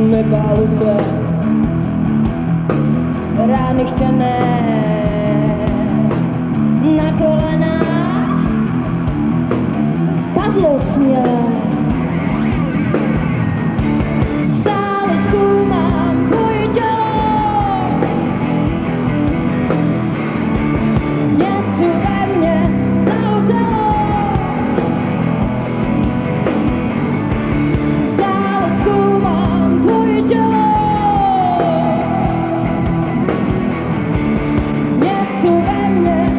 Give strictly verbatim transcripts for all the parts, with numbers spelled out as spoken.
nebálu se rány chtěné na kolena padlo směle. Stále zkoumám tvoje tělo, něco ve mně zavřelo. Stále zkoumám tvoje tělo, něco ve mně.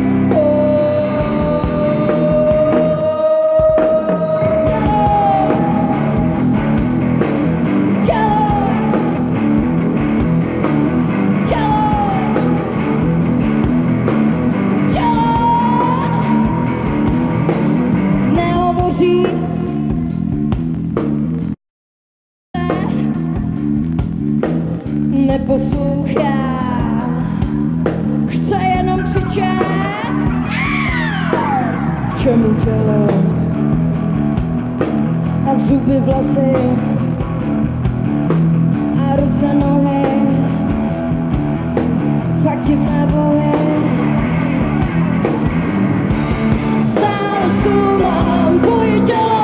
Neposlouchá, chce jenom křičet. K čemu tělo a zuby, vlasy a ruce, nohy, fakt divné bohy. Stále zkoumám tvoje tělo,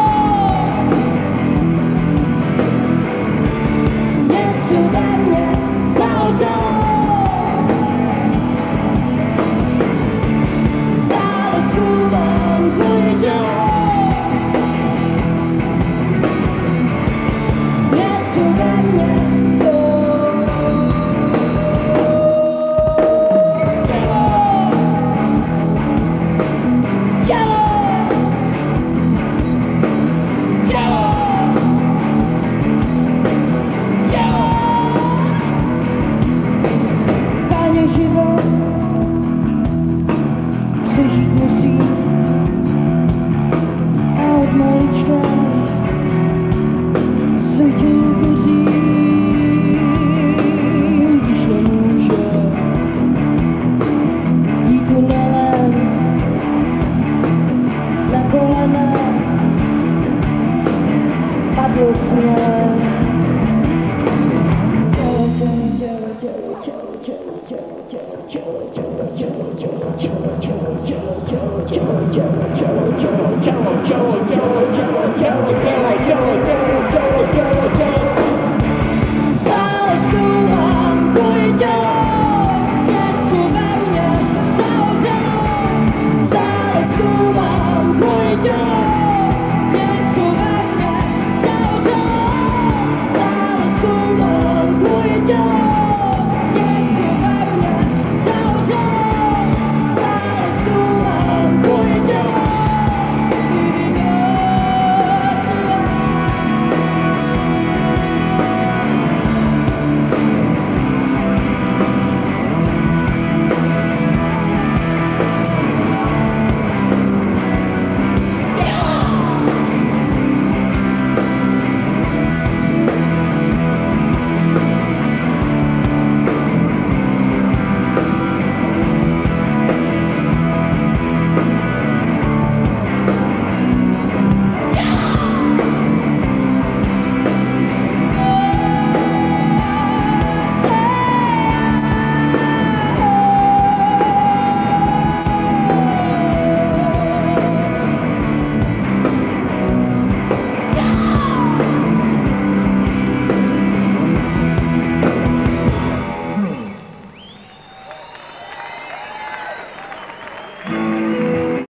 něco ve mně zavřelo. Stále zkoumám tvoje tělo, něco ve mně.